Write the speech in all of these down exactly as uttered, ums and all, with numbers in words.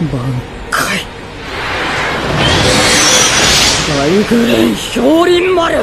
Bangkai Daiguren Shourin Maru.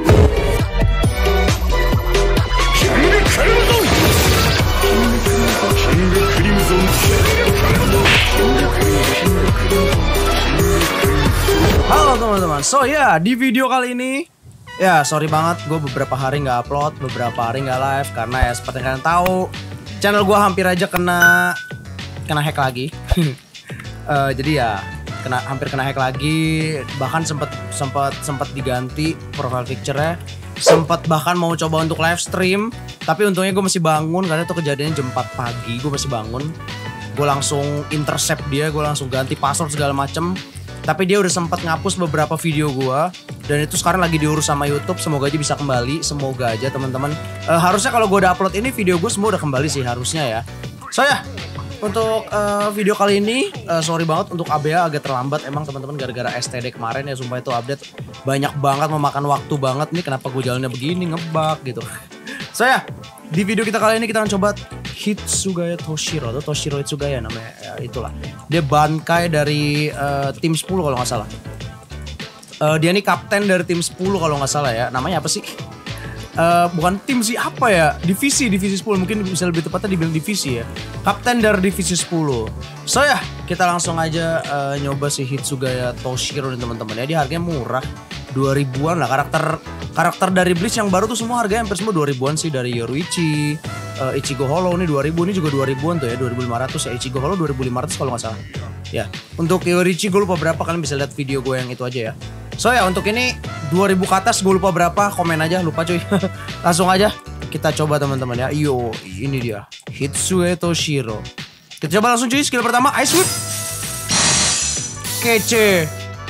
Halo teman-teman, so ya yeah, di video kali ini ya sorry banget gue beberapa hari nggak upload, beberapa hari nggak live karena ya seperti kalian tahu channel gue hampir aja kena kena hack lagi. uh, jadi ya kena hampir kena hack lagi, bahkan sempat sempat sempat diganti profile picture-nya, sempat bahkan mau coba untuk live stream, tapi untungnya gue masih bangun karena itu kejadiannya jam empat pagi, gue masih bangun, gue langsung intercept dia, gue langsung ganti password segala macem. Tapi dia udah sempat ngapus beberapa video gue dan itu sekarang lagi diurus sama YouTube. Semoga aja bisa kembali, semoga aja teman-teman. Uh, harusnya kalau gue udah upload ini video gue semua udah kembali sih harusnya ya. So ya, untuk uh, video kali ini uh, sorry banget untuk A B A agak terlambat emang teman-teman gara-gara S T D kemarin ya, sumpah itu update banyak banget, memakan waktu banget nih. Kenapa gue jalannya begini, ngebug gitu. So ya, di video kita kali ini kita akan coba Hitsugaya Toshiro atau Toshiro Hitsugaya namanya ya, itulah. Dia Bankai dari uh, tim sepuluh kalau nggak salah. Uh, dia nih kapten dari tim sepuluh kalau nggak salah ya. Namanya apa sih? Uh, bukan tim sih, apa ya? Divisi, divisi sepuluh. Mungkin bisa lebih tepatnya dibilang divisi ya. Kapten dari divisi sepuluh. So ya, kita langsung aja uh, nyoba si Hitsugaya Toshiro nih teman-teman ya. Dia harganya murah, dua ribuan lah. Karakter karakter dari Bleach yang baru tuh semua harganya hampir semua dua ribuan sih. Dari Yoruichi, uh, Ichigo Hollow nih dua ribu, ini juga dua ribuan tuh ya, dua ribu lima ratus ya. Ichigo Hollow dua ribu lima ratus kalau nggak salah. Ya, untuk Yoruichi gue lupa berapa, kalian bisa lihat video gue yang itu aja ya. So ya, untuk ini dua ribu ke atas gue lupa berapa, komen aja, lupa cuy. Langsung aja kita coba teman-teman ya. Yo, ini dia Hitsugaya Toshiro. Kita coba langsung cuy, skill pertama Ice Whip. Kece.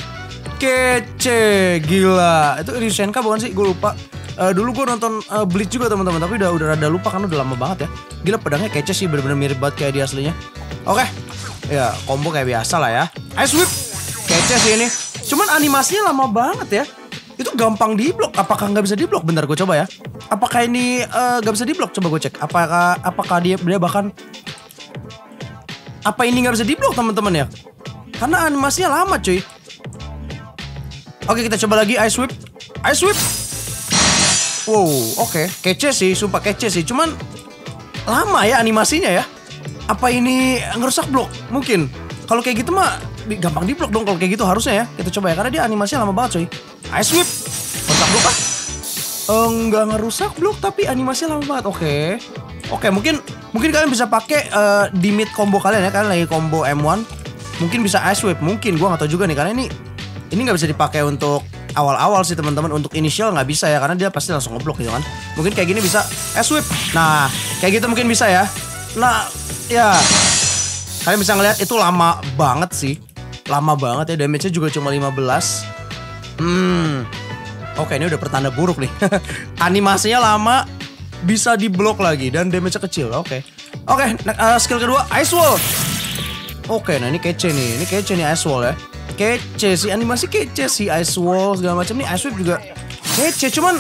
Kece, gila. Itu Ryushenka bukan sih? Gue lupa. Uh, dulu gue nonton uh, Bleach juga teman-teman, tapi udah udah rada lupa karena udah lama banget ya. Gila, pedangnya kece sih, bener-bener mirip banget kayak di aslinya. Oke, okay. Ya combo kayak biasa lah ya. Ice Whip, kece sih ini. Cuman animasinya lama banget ya. Itu gampang diblok. Apakah nggak bisa diblok? Bentar gue coba ya. Apakah ini nggak uh, bisa diblok? Coba gue cek. Apakah apakah dia dia bahkan apa ini nggak bisa diblok teman-teman ya? Karena animasinya lama cuy. Oke, kita coba lagi Ice Whip. Ice Whip. Wow, oke. Okay. Kece sih, sumpah kece sih. Cuman lama ya animasinya ya. Apa ini ngerusak blok? Mungkin. Kalau kayak gitu mah gampang diblok dong kalau kayak gitu harusnya ya. Kita coba ya, karena dia animasinya lama banget coy. Ice Whip. Ngerusak blok kah? Enggak ngerusak blok tapi animasinya lama banget. Oke. Okay. Oke, okay, mungkin mungkin kalian bisa pakai uh, di mid combo kalian ya. Kalian lagi combo M satu. Mungkin bisa Ice Whip. Mungkin gua nggak tahu juga nih karena ini Ini nggak bisa dipakai untuk awal-awal sih teman-teman. Untuk initial nggak bisa ya, karena dia pasti langsung ngeblok gitu kan. Mungkin kayak gini bisa Ice Whip. Nah, kayak gitu mungkin bisa ya. Nah, ya kalian bisa ngeliat itu lama banget sih. Lama banget ya, damage-nya juga cuma lima belas. Hmm. Oke, ini udah pertanda buruk nih. Animasinya lama, bisa diblok lagi dan damage-nya kecil. Oke. Oke, uh, skill kedua Ice Wall. Oke, nah ini kece nih. Ini kece nih Ice Wall ya. Kece sih, animasi kece sih, Ice Wall segala macam nih. Ice Whip juga kece, cuman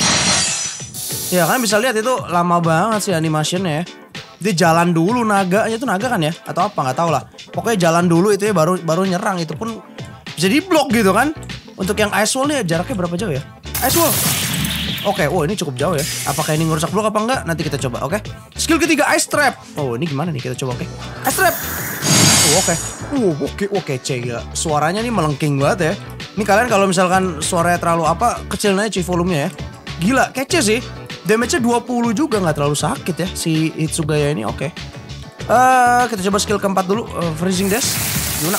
ya kan bisa lihat itu lama banget sih animationnya ya. Dia jalan dulu, naganya itu naga kan ya, atau apa nggak tahu lah. Pokoknya jalan dulu itu ya, baru baru nyerang, itu pun bisa diblok gitu kan. Untuk yang Ice Wall nih jaraknya berapa jauh ya? Ice Wall. Oke, wow ini cukup jauh ya. Apakah ini ngerusak blok apa enggak? Nanti kita coba, oke. Skill ketiga Ice Trap. Oh ini gimana nih, kita coba, oke. Ice Trap. Oh, oke. Uh, oke, oke, kece gila. Suaranya nih melengking banget ya. Ini kalian kalau misalkan suaranya terlalu apa, kecilin aja cuy volumenya ya. Gila, kece sih. Damage-nya dua puluh juga, nggak terlalu sakit ya si Hitsugaya ini, oke. Uh, kita coba skill keempat dulu, uh, Freezing Dash. Gimana?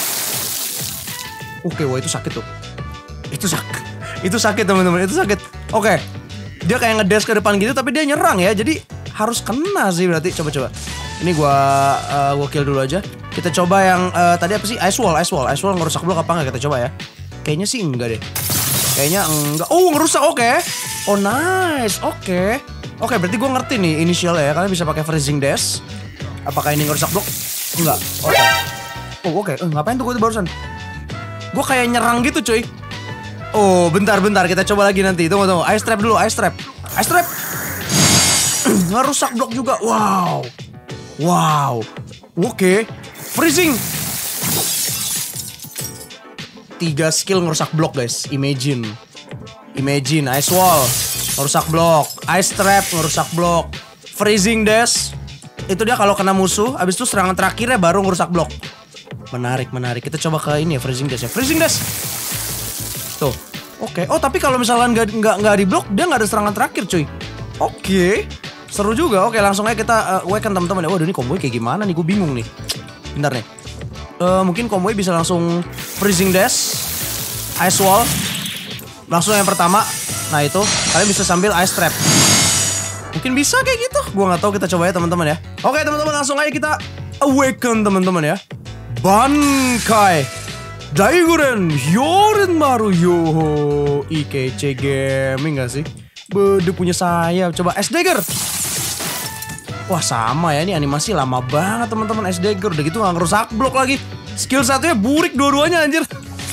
Oke, wah itu sakit tuh. Itu sakit. Itu sakit teman-teman, itu sakit. Oke. Dia kayak ngedash ke depan gitu tapi dia nyerang ya. Jadi harus kena sih berarti. Coba-coba. Ini gua uh, gua kill dulu aja. Kita coba yang uh, tadi apa sih? Ice Wall, Ice Wall. Ice Wall ngerusak blok apa enggak? Kita coba ya. Kayaknya sih enggak deh. Kayaknya enggak. Oh, ngerusak, oke. Okay. Oh, nice. Oke. Okay. Oke, okay, berarti gua ngerti nih initial ya. Kalian bisa pakai Freezing Dash. Apakah ini ngerusak blok? Enggak. Oke. Okay. Oh, oke. Okay. Eh, ngapain tuh gua tuh barusan? Gua kayak nyerang gitu, cuy. Oh, bentar-bentar. Kita coba lagi nanti. Tunggu, tunggu. Ice Trap dulu, Ice Trap. Ice Trap. Ngerusak blok juga. Wow. Wow. Oke. Okay. Freezing. tiga skill ngerusak blok guys. Imagine. Imagine Ice Wall ngerusak blok, Ice Trap ngerusak blok, Freezing Dash itu dia kalau kena musuh, abis itu serangan terakhirnya baru ngerusak blok. Menarik, menarik. Kita coba ke ini ya, Freezing Dash ya. Freezing Dash. Tuh. Oke. Okay. Oh, tapi kalau misalnya nggak nggak nggak di blok, dia nggak ada serangan terakhir, cuy. Oke. Okay. Seru juga. Oke, okay, langsung aja kita uh, awaken teman-teman ya. Waduh, ini combo kayak gimana nih? Gue bingung nih. Bentar nih. Uh, mungkin combo bisa langsung Freezing Dash, Ice Wall. Langsung yang pertama. Nah, itu kalian bisa sambil Ice Trap. Mungkin bisa kayak gitu. Gue nggak tahu, kita coba ya teman-teman ya. Oke, okay, teman-teman, langsung aja kita awaken teman-teman ya. Bankai Daiguren Yoren Maru Yoho I K C Gaming gak sih? Bede punya sayap. Coba S Dagger. Wah sama ya, ini animasi lama banget teman-teman. S Dagger udah gitu gak ngerusak blok lagi. Skill satunya burik dua-duanya anjir.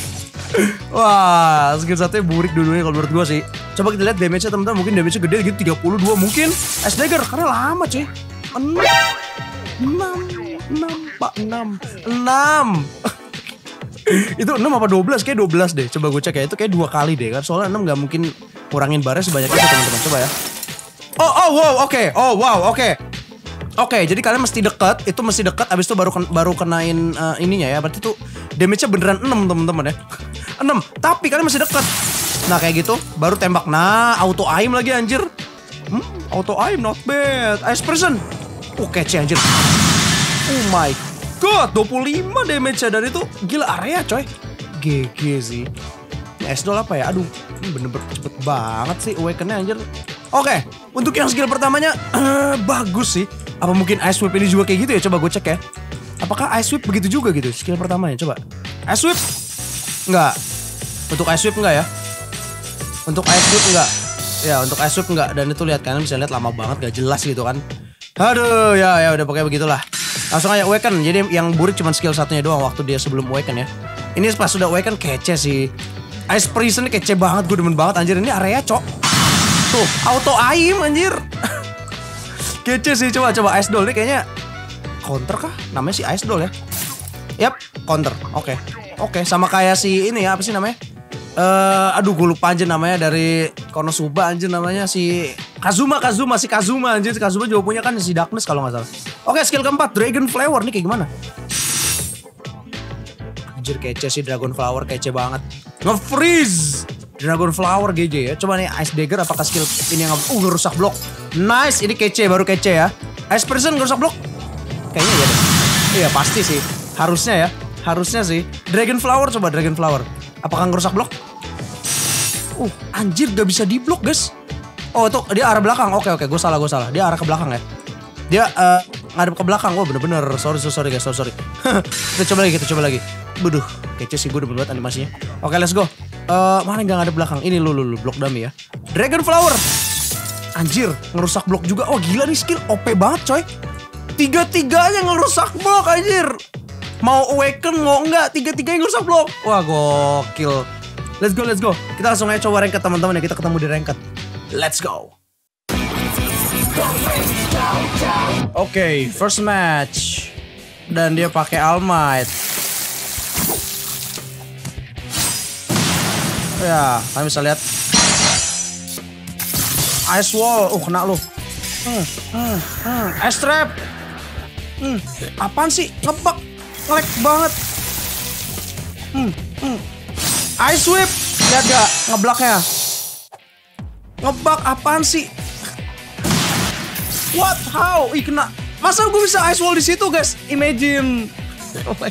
Wah skill satunya burik dua-duanya kalau menurut gue sih. Coba kita lihat damage-nya teman-teman. Mungkin damage-nya gede gitu, tiga puluh dua mungkin. S Dagger karena lama cuy. enam enam pak enam enam itu enam apa dua belas? Kayak dua belas deh. Coba gue cek ya. Itu kayak dua kali deh kan. Soalnya enam gak mungkin kurangin barnya sebanyak itu teman-teman. Coba ya. Oh oh wow oke okay. Oh wow oke okay. Oke okay, jadi kalian mesti deket. Itu mesti deket. Abis itu baru baru kenain uh, ininya ya. Berarti tuh damage-nya beneran enam teman-teman ya. enam. Tapi kalian masih deket. Nah kayak gitu baru tembak. Nah auto aim lagi anjir. Hmm, auto aim not bad. Ice person. Oh kece anjir. Oh my god, dua puluh lima damage-nya. Dan itu gila area coy. G G sih. Ini S-Doll apa ya? Aduh, ini bener-bener cepet banget sih awaken-nya anjir. Oke, untuk yang skill pertamanya uh, bagus sih. Apa mungkin Ice Whip ini juga kayak gitu ya? Coba gue cek ya. Apakah Ice Whip begitu juga gitu skill pertamanya? Coba. Ice Whip? Enggak. Untuk Ice Whip enggak ya? Untuk Ice Whip enggak. Ya, untuk Ice Whip enggak. Dan itu lihat kalian bisa lihat lama banget, gak jelas gitu kan. Aduh, ya ya udah pokoknya begitulah. Langsung aja awaken. Jadi yang burik cuma skill satunya doang waktu dia sebelum awaken ya. Ini pas sudah awaken kece sih. Ice Prison kece banget, gue demen banget anjir. Ini area cok. Tuh, auto aim anjir. Kece sih. Coba coba Ice Doll ini kayaknya counter kah? Namanya si Ice Doll ya. Yap, counter. Oke. Okay. Oke, okay, sama kayak si ini ya, apa sih namanya? Eh, uh, aduh gue lupa aja namanya dari Konosuba anjir namanya si Kazuma, Kazuma, si Kazuma anjir. Si Kazuma juga punya kan si Darkness kalau nggak salah. Oke, skill keempat Dragon Flower nih kayak gimana? Anjir kece sih Dragon Flower, kece banget. Nge-freeze Dragon Flower G J ya. Coba nih Ice Dagger apakah skill ini yang uh ngerusak blok. Nice, ini kece, baru kece ya. Ice Person ngerusak blok. Kayaknya ya deh. Iya pasti sih. Harusnya ya. Harusnya sih. Dragon Flower, coba Dragon Flower. Apakah ngerusak blok? Uh, anjir gak bisa di blok guys. Oh itu dia arah belakang. Oke oke, gue salah gue salah. Dia arah ke belakang ya. Dia uh, ngadep ke belakang. Oh bener-bener. Sorry sorry guys, sorry sorry. Kita coba lagi, kita coba lagi. Buduh, kece sih gue udah buat animasinya. Oke let's go. Uh, mana gak ngadep belakang? Ini lu lu lu blok dummy ya. Dragon Flower. Anjir, ngerusak blok juga. Oh gila nih skill O P banget coy. Tiga-tiganya ngerusak blok anjir. Mau awaken mau enggak, tiga-tiganya ngerusak blok. Wah gokil. Let's go, let's go. Kita langsung aja coba ranked teman-teman ya. Kita ketemu di ranked. Let's go. Oke, okay, first match. Dan dia pakai All Might. Ya, kalian bisa lihat. Ice Wall. Uh, kena lu. Hmm, hmm, hmm. Ice Trap. Hmm, apaan sih? Ngebug. Nge-lag banget. Hmm, hmm. Ice Whip. Lihat gak ngebloknya? Ngebug apaan sih? What? How? Ih kena. Masa gue bisa Ice Wall di situ guys? Imagine. Oh my.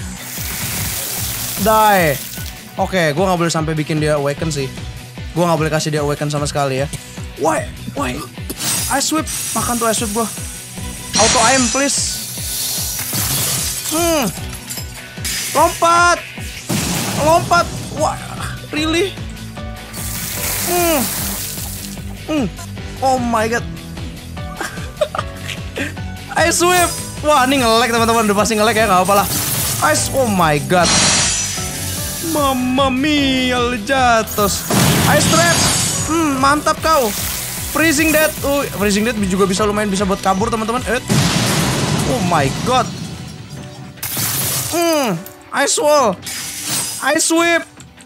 Die. Oke, okay, gue nggak boleh sampai bikin dia awaken sih. Gue nggak boleh kasih dia awaken sama sekali ya. Why? Why? Ice Whip. Makan tuh Ice Whip gue. Auto aim please. Hmm. Lompat. Lompat. Wah, really? Hmm. Hmm. Oh my god. Ice Whip. Wah, ini nge-lag teman-teman. Udah pasti nge-lag ya, nggak apa-apa lah. Ice. Oh my god. Mamma mia, lejatos. Ice Trap. Hmm, mantap kau. Freezing Death. Oh, Freezing Death juga bisa lumayan bisa buat kabur teman-teman. Eh. Oh my god. Hmm, Ice Wall. Ice Whip.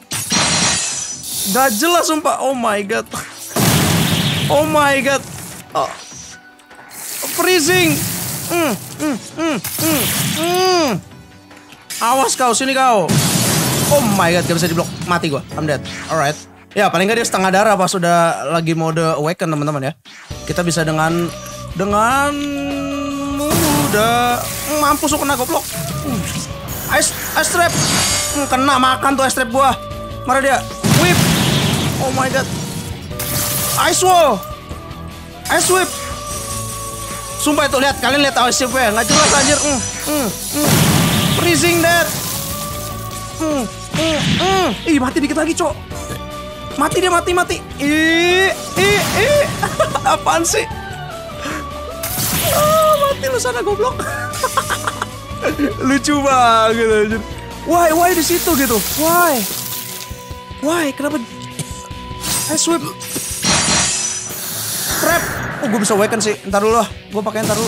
Gak jelas sumpah. Oh my god. Oh my god. Oh. Freezing. Mm, mm, mm, mm, mm. Awas kau, sini kau. Oh my god, gak bisa diblok. Mati gua. I'm dead. Alright. Ya paling gak dia setengah darah pas sudah lagi mode awaken teman-teman ya. Kita bisa dengan dengan mudah mampus kena goblok. Hmm. Ice ice trap. Hmm, kena makan tuh ice trap gua. Mana dia? Whip. Oh my god. Ice wall. Ice whip. Sumpah itu lihat, kalian lihat ice whip-nya nggak jelas anjir. Hmm, hmm, hmm. Freezing dead. Hmm, hmm, hmm. Ih mati dikit lagi cok. Mati dia mati mati. Ih, ih, ih. Apaan sih? Oh, mati lu sana goblok. Lucu banget anjir. Why, why di situ gitu? Why? Why? Kenapa? Ice whip. Trap. Oh, gue bisa awaken sih. Ntar dulu lah. Gue pakai ntar dulu.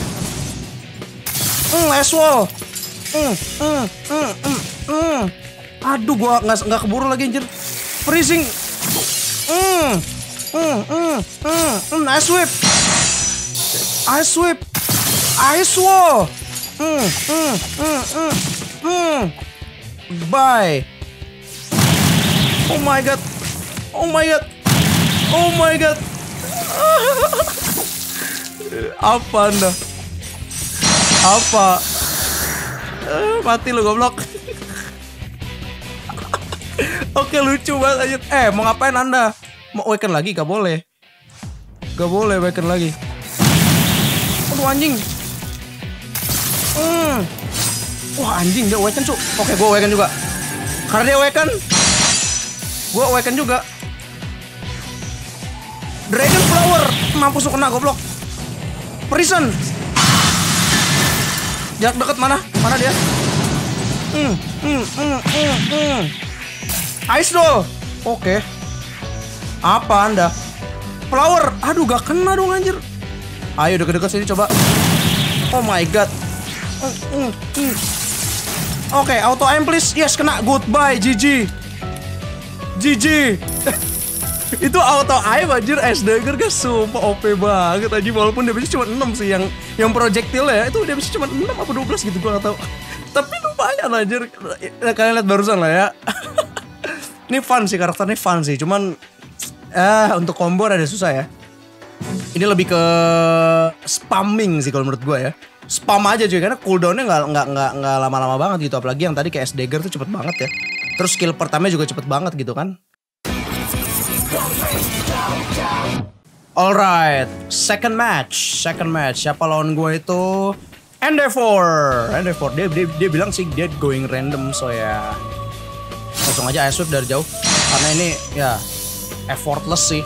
Hmm, ice wall. Hmm, hmm, hmm, hmm, hmm. Aduh, gue nggak nggak keburu lagi anjir. Freezing. Hmm. Hmm, hmm, hmm, hmm, ice whip. Ice whip. Ice wall. Hmm, hmm, hmm, hmm, hmm. Bye. Oh my god. Oh my god. Oh my god. Apa anda? Apa? Uh, mati lu goblok. Oke lucu banget aja. Eh mau ngapain anda? Mau awaken lagi? Gak boleh. Gak boleh awaken lagi. Aduh anjing. Hmm. Wah anjing dia awaken cu. Oke gue awaken juga. Karena dia awaken, gue awaken juga. Dragon Flower. Mampus lu kena goblok. Prison. Jarak dekat mana? Mana dia? Hmm, hmm, hmm, hmm, hmm. Ice Doll. Oke. Apa anda? Flower. Aduh gak kena dong anjir. Ayo deket-deket sini coba. Oh my god. Mm, mm, mm. Oke, okay, auto aim please. Yes, kena. Goodbye, G G. G G. Itu auto aim anjir, Ice Dagger guys. Sumpah O P banget anjir. Walaupun dia bisa cuma enam sih yang yang projectile ya. Itu dia bisa cuma enam apa dua belas gitu gua gak tahu. Tapi lumayan anjir. Kalian lihat barusan lah ya. Ini fun sih, karakternya fun sih. Cuman eh untuk combo ada susah ya. Ini lebih ke spamming sih kalau menurut gue ya. Spam aja cuy, karena cooldownnya nggak nggak nggak nggak lama-lama banget gitu. Apalagi yang tadi kayak Ice Dagger tuh cepet banget ya. Terus skill pertamanya juga cepet banget gitu kan. Alright, second match, second match. Siapa lawan gue itu? Endeavor, Endeavor. Dia dia dia bilang sih dia going random, so ya langsung aja ice whip dari jauh. Karena ini ya effortless sih.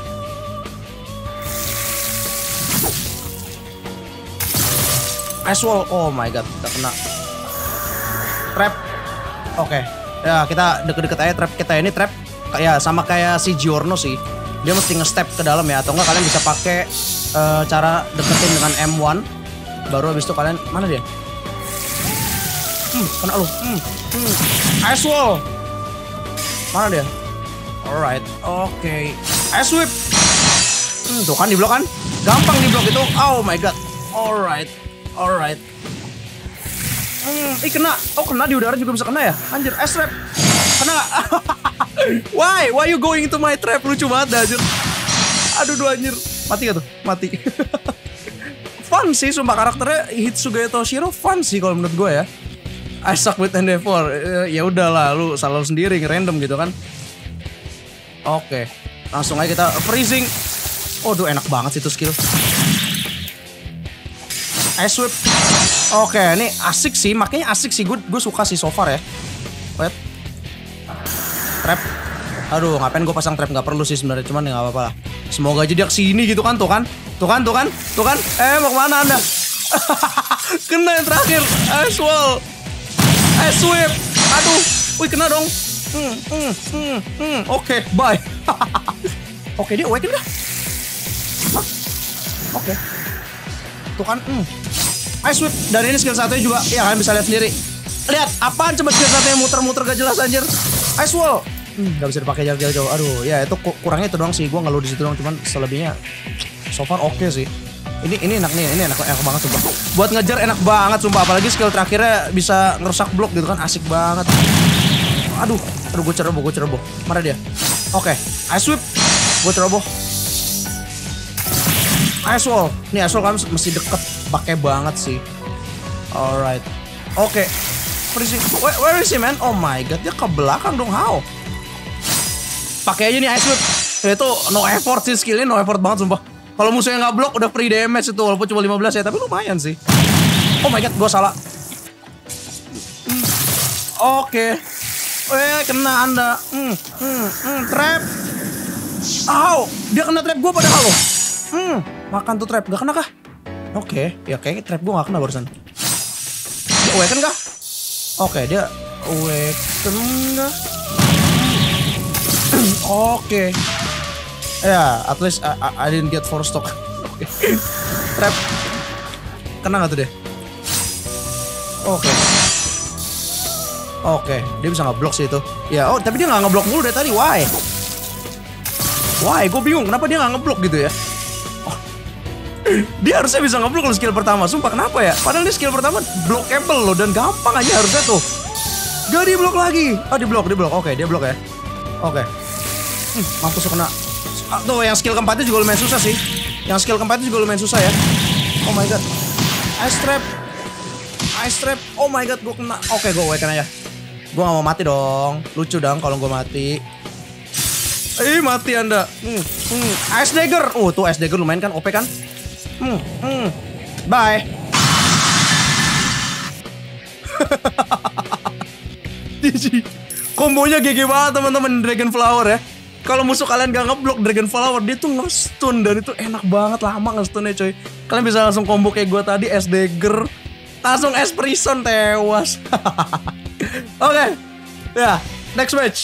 Ice wall, oh my god, kita kena trap. Oke, okay. Ya kita deket-deket aja trap kita ini trap. Ya sama kayak si Giorno sih. Dia mesti nge-step ke dalam ya, atau enggak kalian bisa pakai uh, cara deketin dengan M satu. Baru habis itu kalian mana dia? Hmm, kena lu. Hmm, hmm. Ice wall. Mana dia? Alright, oke. Okay. Ice whip. Hmm, tuh kan di blok kan? Gampang di blok itu. Oh my god. Alright. Alright. Hmm, ih kena. Oh kena di udara juga bisa kena ya? Anjir, ice trap. Kena gak? Why? Why you going into my trap? Lucu banget anjir. Aduh, duh anjir. Mati gak tuh? Mati. Fun sih, sumpah karakternya Hitsuga Toshiro fun sih kalau menurut gue ya. I suck with Endeavor. Ya udahlah, lu salah lu sendiri, random gitu kan. Oke. Langsung aja kita freezing. Oh, duh enak banget sih itu skill. Ice whip. Oke, ini asik sih, makanya asik sih, gue gue suka sih so far ya. Wait. Trap. Aduh, ngapain gue pasang trap, nggak perlu sih sebenarnya, cuman ya nggak apa-apa lah. Semoga aja dia kesini gitu kan, tuh kan, tuh kan, tuh kan, tuh kan. Eh mau kemana anda? Kena yang terakhir. Ice wall. Ice whip. Aduh, wih kena dong. Hmm, hmm, hmm, hmm. Oke, bye. Oke, dia awaken kah? Oke. Tuh kan, hmm. Ice whip. Dan ini skill satunya juga, ya kalian bisa lihat sendiri. lihat apaan coba skill satunya muter-muter gak jelas anjir. Ice wall. Hmm, gak bisa dipakai jarak jauh. Aduh, ya itu kurangnya itu doang sih. Gua ngeluh di situ doang, cuman selebihnya so far oke okay sih. Ini ini enak nih, ini enak enak banget sumpah. Buat ngejar enak banget sumpah, apalagi skill terakhirnya bisa ngerusak blok gitu kan, asik banget. Aduh, aduh gue ceroboh, gue ceroboh. Mana dia? Oke, okay. Ice sweep. Gue ceroboh. Ice wall. Nih ice wall kan mesti deket, pakai banget sih. Alright. Oke. Okay. Where, where is he man? Oh my god, dia ke belakang dong, how? Pakai aja nih ice whip. Itu no effort sih skillnya, no effort banget sumpah. Kalau musuhnya nggak blok udah free damage itu, walaupun cuma lima belas ya, tapi lumayan sih. Oh my god, gue salah. Oke. Okay. Eh, kena anda. Hmm, hmm, hmm, trap. Aw, dia kena trap gue padahal loh. Hmm, makan tuh trap, gak kena kah? Oke, okay. Ya kayaknya trap gue gak kena barusan. Dia awaken kah? Oke, okay, dia awaken kah? Oke. Okay. Ya, yeah, at least I, I, I didn't get four stock. Trap. Kena gak tuh deh? Oke. Okay. Oke, okay. Dia bisa ngeblok sih itu. Ya, oh tapi dia nggak ngeblok mulu dari tadi. Why? Why? Gue bingung kenapa dia nggak ngeblok gitu ya. Oh. Dia harusnya bisa ngeblok kalau skill pertama. Sumpah kenapa ya? Padahal dia skill pertama blockable loh dan gampang aja harusnya tuh. Gak di blok lagi. Oh di blok, di blok. Oke, okay, dia blok ya. Oke. Okay. Hmm, mampus kena. Tuh yang skill keempatnya juga lumayan susah sih. Yang skill keempatnya juga lumayan susah ya. Oh my god. Ice trap. Ice trap. Oh my god, gue kena. Oke, okay, gue awaken aja. Gue gak mau mati dong. Lucu dong kalau gue mati. Ih mati anda. Hmm, hmm. Ice dagger. Oh tuh ice dagger lumayan kan, O P kan. Hmm, hmm. Bye. G G. Kombonya G G banget teman-teman Dragon Flower ya. Kalau musuh kalian gak ngeblok Dragon Flower, dia tuh nge-stun dan itu enak banget, lama nge-stunnya coy. Kalian bisa langsung combo kayak gue tadi, Ice dagger, langsung Ice prison tewas. Oke, okay. Ya, next match.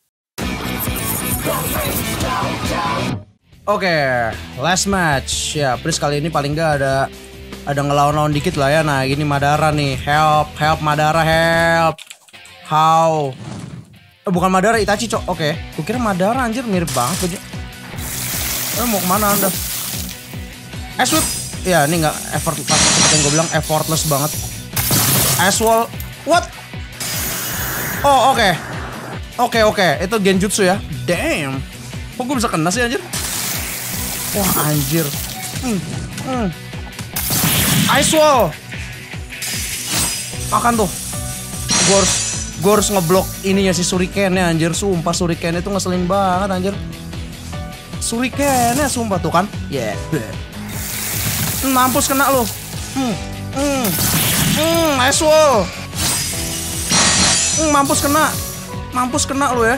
Oke, okay. Last match. Ya, please kali ini paling gak ada ada ngelawan-lawan dikit lah ya. Nah, gini Madara nih. Help, help Madara, help. How? Eh, bukan Madara, Itachi cok. Oke, okay. Gue kira Madara anjir, mirip banget aja. Eh, mau kemana anda? Ice whip. Ya, ini nggak effort, seperti yang gue bilang effortless banget. Ice wall. What? Oh, oke. Okay. Oke, okay, oke. Okay. Itu genjutsu ya. Damn. Kok gue bisa kena sih anjir? Wah, anjir. Hmm. Hmm. Ice wall. Makan tuh. Gue harus gue harus ngeblok ininya si shuriken-nya anjir. Sumpah shuriken itu ngeselin banget anjir. Shuriken-nya sumpah tuh kan. Yeah. Mampus kena lo. Hmm. Hmm. Hmm, ice wall. Hmm, mampus kena. Mampus kena lo ya.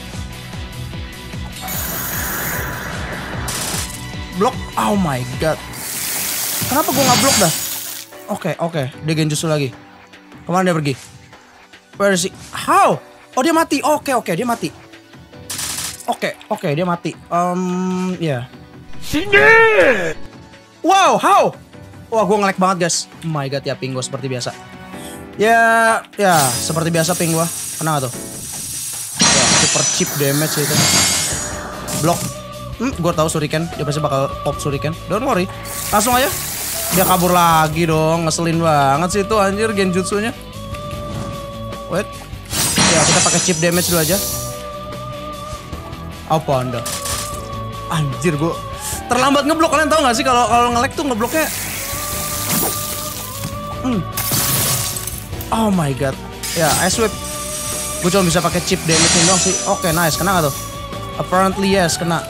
Blok. Oh my god. Kenapa gue nggak blok dah? Oke, okay, oke. Okay. Dia genjutsu lagi. Kemana dia pergi? Where is he? How? Oh dia mati. Oke, okay, oke. Okay. Dia mati. Oke, okay, oke. Okay. Dia mati. Um, ya. Yeah. Wow, how? Wah, gue nge-lag banget guys. Oh my god ya, ping gue seperti biasa. Ya, ya seperti biasa ping gue. Kena gak tuh? Ya, super cheap damage itu. Blok. Hmm, gue tahu shuriken. Dia pasti bakal pop shuriken. Don't worry. Langsung aja. Dia kabur lagi dong. Ngeselin banget sih itu anjir genjutsunya. Wait. Ya, kita pakai cheap damage dulu aja. Apa anda? Anjir gue terlambat ngeblok. Kalian tahu gak sih kalau kalau nge-lag tuh ngebloknya. Hmm. Oh my god. Ya, ice whip. Gue cuma bisa pakai chip damage doang sih. Oke, okay, nice. Kena gak tuh? Apparently yes, kena.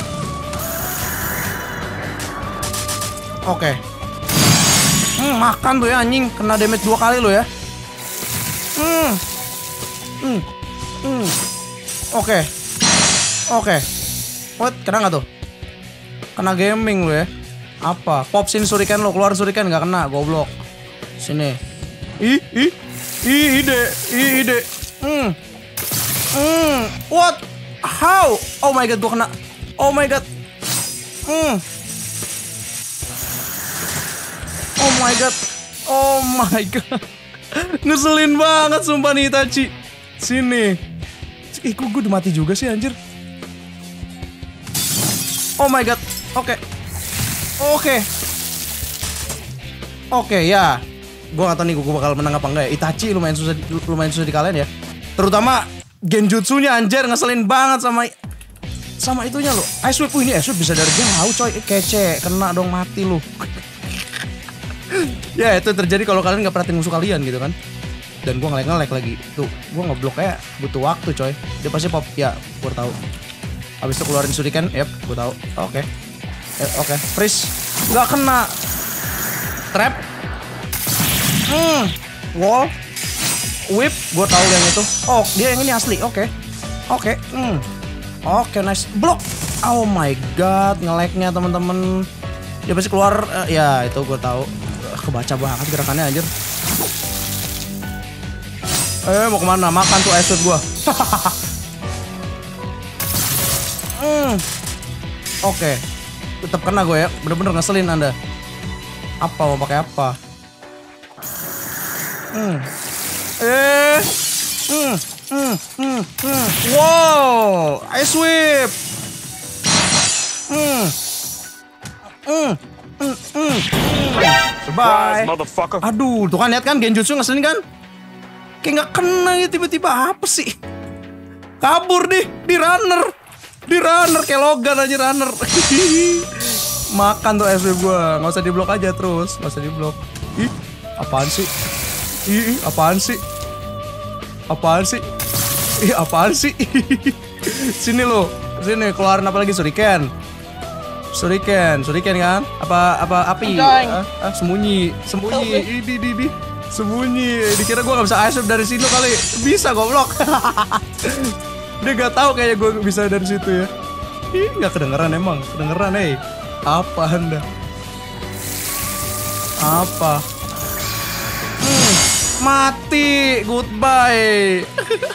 Oke. Okay. Hmm, makan tuh ya anjing. Kena damage dua kali lo ya. Hmm. Hmm. Hmm. Oke. Okay. Oke. Okay. What? Kena gak tuh? Kena gaming lo ya. Apa? Pop sin shuriken lo. Keluar shuriken gak kena. Goblok. Sini. Ih, ih. Ih, ide. Ih, ide. Hmm. Hmm. What? How? Oh my god, gua kena. Oh my god. Hmm. Oh my god. Oh my god. Ngeselin banget sumpah nih Itachi. Sini. Ih kok gue udah mati juga sih anjir. Oh my god. Oke. Okay. Oke. Okay. Oke okay, ya. Gue gak tau nih gue bakal menang apa enggak ya. Itachi lumayan susah lumayan susah dikalahin ya. Terutama genjutsunya anjir ngeselin banget sama sama itunya lo. Ice Whip. Wih, ini Ice Whip bisa dari jauh coy. Kece. Kena dong mati lu. Ya itu terjadi kalau kalian gak perhatiin musuh kalian gitu kan. Dan gue ngelek-ngelek lagi. Tuh gue ngeblok kayak butuh waktu coy. Dia pasti pop. Ya gue tahu. Habis itu keluarin shuriken. Yep gue tahu. Oke okay. eh, Oke okay. Freeze. Gak kena. Trap. Hmm. Wall. Whip. Gue tahu yang itu. Oh dia yang ini asli. Oke okay. Oke okay. Hmm. Oke okay, nice. Blok. Oh my god. Ngeleknya teman-teman. Dia pasti keluar. Uh, ya itu gue tahu. Kebaca banget gerakannya anjir. Eh mau kemana? Makan tuh ice whip gua. hmm. Oke okay. Tetap kena gue ya. Bener-bener ngeselin anda. Apa mau pakai apa? Hmm. Eh hmm. Hmm. Hmm. Hmm. Wow ice whip. Hmm. Hmm. Hmm. Hmm. Bye. Aduh, tuh kan lihat kan genjutsu ngeselin kan? Kayak nggak kena ya tiba-tiba apa sih? Kabur nih di runner, di runner kayak Logan aja runner. Makan tuh S W gua, nggak usah diblok aja terus, nggak usah diblok. Ih, apaan sih? Ih, apaan sih? Apaan sih? Ih, apaan sih? Sini lo, sini keluarin apa lagi shuriken? Shuriken, shuriken kan? Apa apa api? Ah, ah, sembunyi, sembunyi. Ini di di sembunyi. Dikira gue nggak bisa ice dari situ kali. Bisa goblok. Dia nggak tahu kayak gue bisa dari situ ya. Ih, nggak kedengeran emang, kedengeran eh. Apa anda? Apa? Hmm, mati, goodbye.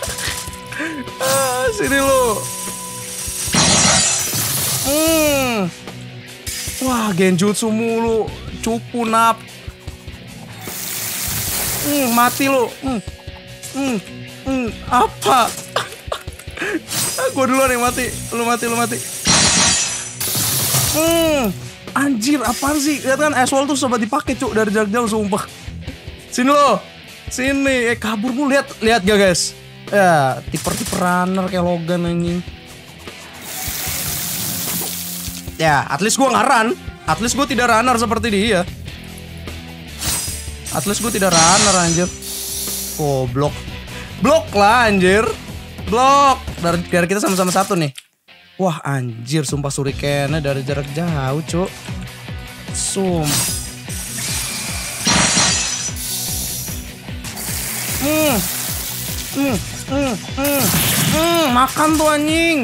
Ah, sini lo. Hmm. Wah, genjutsu mulu, cupu nap. Hmm, mati lo. Hmm. Hmm. Hmm. Apa? Gue duluan yang mati. Lu mati, lu mati. Hmm. Anjir, apaan sih? Lihat kan Aswell tuh sempat dipakai cuk dari jarak jauh sumpah. Sini lo. Sini, eh kabur mulu, lihat, lihat gak guys? Ya, tiper-tiper runner kayak Logan anjing. Ya, at least gue nggak run. At least gue tidak runner seperti dia. At least gue tidak runner anjir. Oh, blok. Blok lah anjir. Blok. Dari, dari kita sama-sama satu nih. Wah anjir, sumpah shurikennya dari jarak jauh cuk. Sum. Hmm. Hmm. Hmm. Hmm. Hmm. Makan tuh anjing.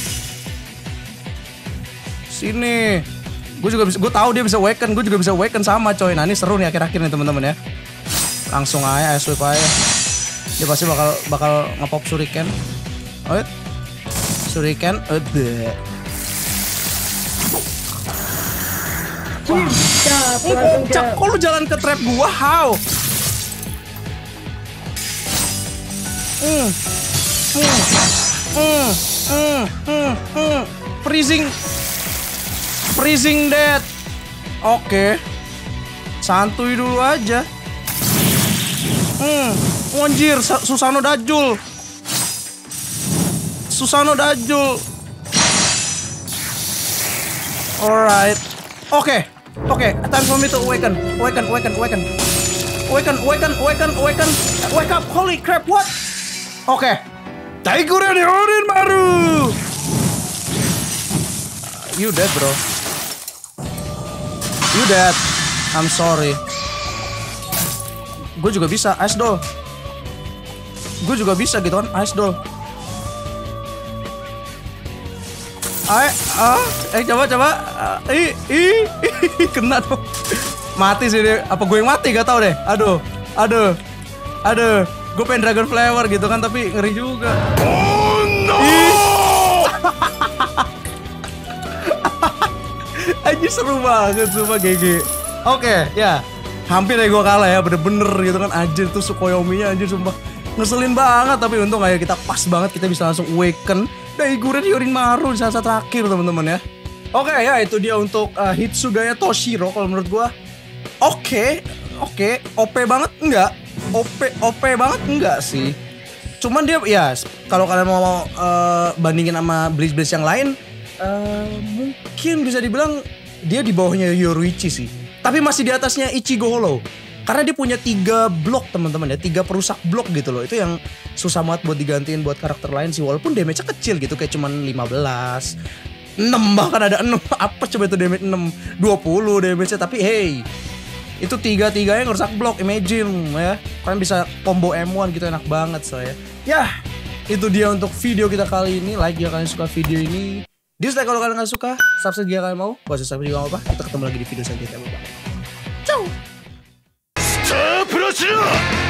Sini, gue juga bisa, gue tahu dia bisa awaken, gue juga bisa awaken sama coy. Nah ini seru nih akhir-akhir nih teman-teman ya. Langsung aja ice whip aja. Dia pasti bakal bakal ngepop shuriken. Oh, shuriken, ede. Cak, kok lu jalan ke trap gua? How? Hmm, hmm, hmm, hmm, hmm, hmm. Freezing. Freezing dead. Oke. Santuy dulu aja. Hmm, anjir, Susanoo Dajjul. Susanoo Dajjul. Alright. Oke. Oke, time for me to awaken. Awaken, awaken, awaken. Awaken, awaken, awaken, awaken. Wake up. Holy crap, what? Oke. Taikure ni Orochimaru. You dead, bro. You dead. I'm sorry. Gue juga bisa ice doll. Gue juga bisa gitu kan ice doll. Ayo, ah, eh coba coba. Ih, ih, kena dong. Mati sih dia. Apa gue yang mati? Gak tau deh. Aduh, aduh, aduh. Gue pengen dragon flower gitu kan, tapi ngeri juga. Oh no! Anjir seru banget, sumpah G G. Oke, ya. Hampir ya gue kalah ya, bener-bener gitu kan. Anjir tuh Tsukuyomi-nya anjir sumpah. Ngeselin banget, tapi untung aja kita pas banget, kita bisa langsung awaken Daiguren Yorimaru di saat-saat terakhir teman-teman ya. Oke ya, itu dia untuk uh, Hitsugaya Toshiro kalau menurut gue. Oke, oke, O P banget enggak? O P O P banget enggak sih? Cuman dia ya kalau kalian mau uh, bandingin sama Bleach-Bleach yang lain, uh, mungkin bisa dibilang dia di bawahnya Yoruichi sih. Tapi masih di atasnya Ichigo Hollow. Karena dia punya tiga blok teman-teman ya, tiga perusak blok gitu loh. Itu yang susah banget buat digantiin buat karakter lain sih. Walaupun damage-nya kecil gitu, kayak cuman lima belas, enam bahkan ada enam. Apa coba itu damage enam, dua puluh damage-nya. Tapi hey, itu tiga-tiganya ngerusak blok, imagine ya. Kalian bisa combo M satu gitu, enak banget saya. Ya, itu dia untuk video kita kali ini. Like jika kalian suka video ini, dislike kalau kalian gak suka, subscribe jika kalian mau. Gak usah subscribe juga gak apa-apa. Kita ketemu lagi di video selanjutnya. Ciao.